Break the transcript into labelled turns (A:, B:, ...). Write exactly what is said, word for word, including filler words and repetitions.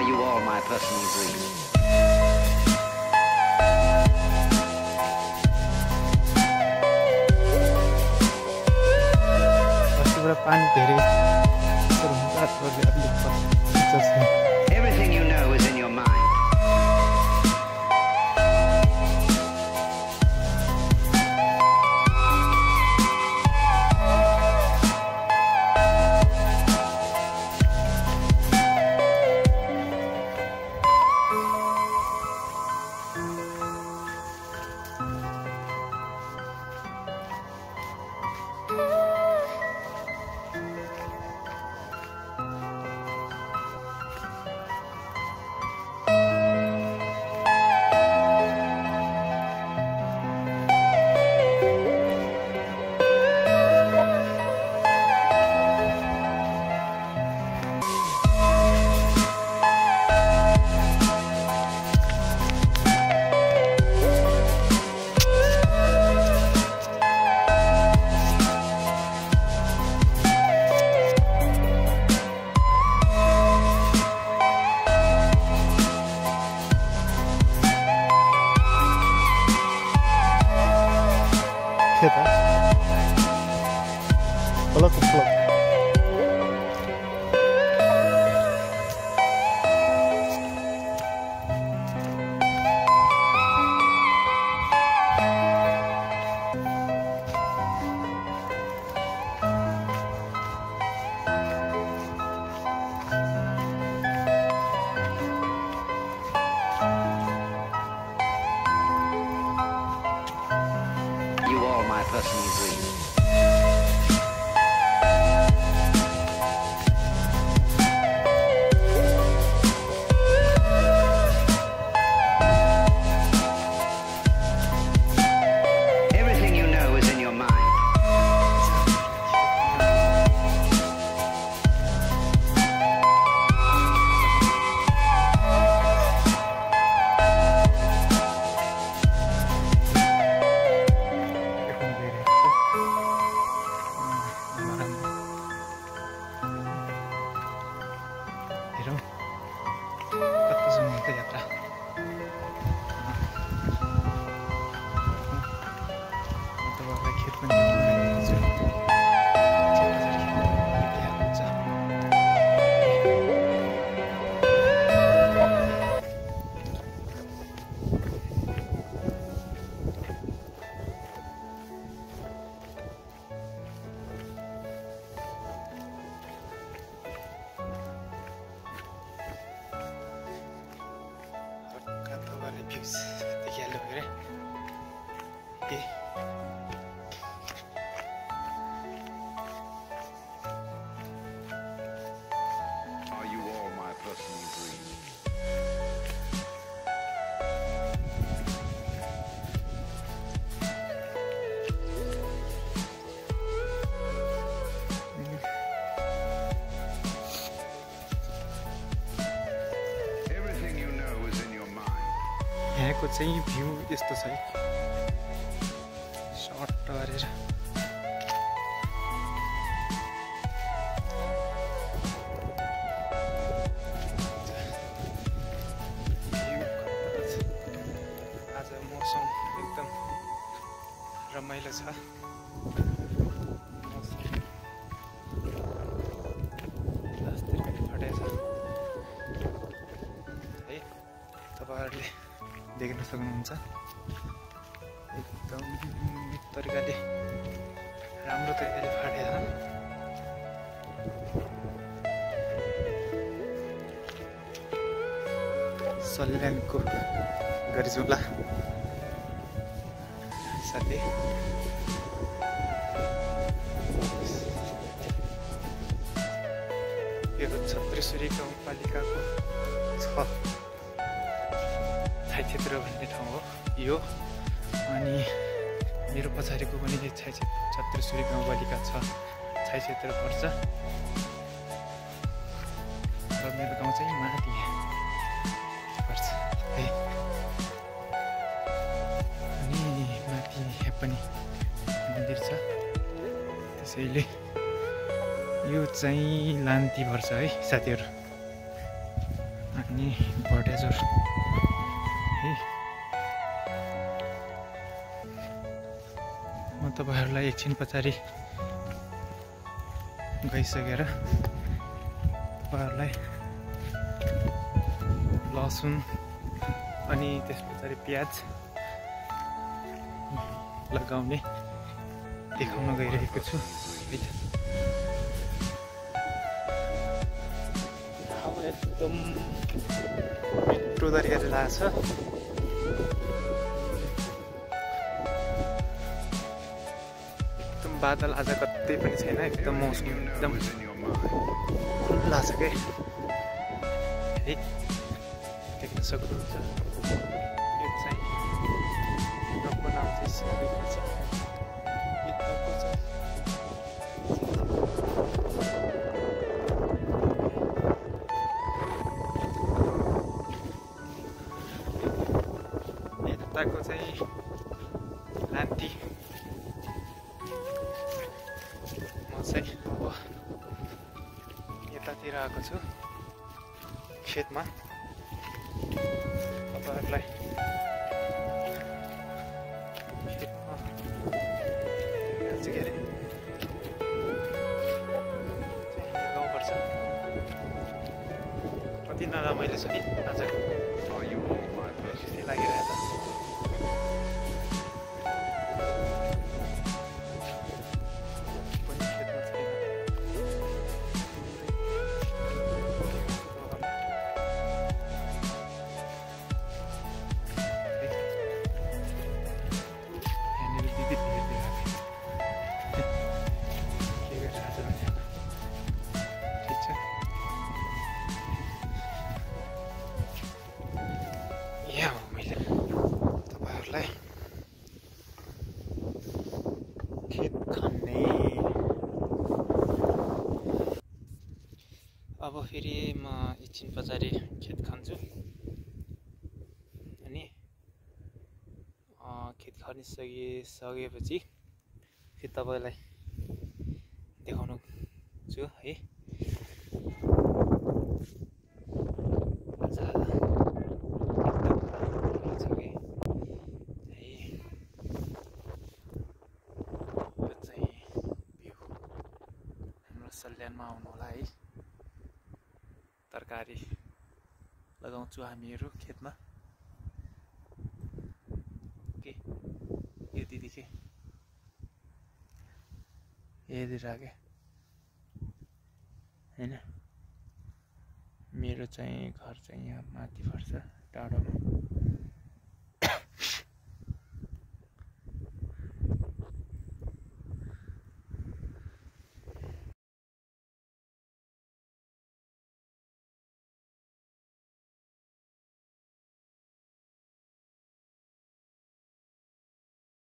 A: you all my personal dreams?
B: पानी धेरै
A: Everything you know is in your mind.
B: Plug, plug.
A: You all my personal dreams. Are you all my personal dreams? Everything you know is in your mind.
B: यहाँको चाहिँ view यस्तो छ है short गरेर आज मौसम एकदम रमाइलो छ है तपाईहरुले देख्न सक्नुहुन्छ एकदम तरिकाले राम्रो तरिकाले फाटेछ सल्यानको गरिजुला साथै यो छत्रेश्वरी गाउँपालिकाको छ छाई क्षेत्र भन्ने ठाउँ हो यो अनि मेरो पछाडिको पनि छाई छत्रेश्वरी गाउँपालिका छ छाई क्षेत्र पर्छ र मेरो गाउँ चाहिँ माथि पर्छ है अनि माथि यहाँ पनि मन्दिर छ त्यसैले यो चाहिँ लान्ती पर्छ है साथीहरु अनि बटेजोर है। म तपाईँहरूलाई एकछिन पछाडि गइसकेर तपाईँहरूलाई लसुन अनि त्यस पछाडि प्याज लगाउने देखाउन गइरहेको छु है त। एकदम मिठो तरिकाले लाग्छ। एकदम बादल आज कतै पनि छैन, एकदम मौसम एकदम खुल्ला छ के है, देख्न सक्नुहुन्छ। यो चाहिँ रको नाम चाहिँ सिक्किम छ। यताको चाहिँ लान्टी। म चाहिँ अब यतातिर आएको छु खेतमा तपाईँहरूलाई खेतमा के अरे गाउँपर्छ कति नरमाइलो छ नि आज लागिरहेछ। तपाईँहरूलाई खेत खन्ने अब फेरि म एकछिन पछाडि खेत खन्छु अनि खेत खनिसकिसकेपछि फेरि तपाईँलाई देखाउनु छु है। सल्यानमा आउनु होला है। तरकारी लगाउँछु हामीहरू खेतमा के यो दिदी के हेरिरहेको हैन। मेरो चाहिँ घर चाहिँ यहाँ माथि पर्छ टाढोमा।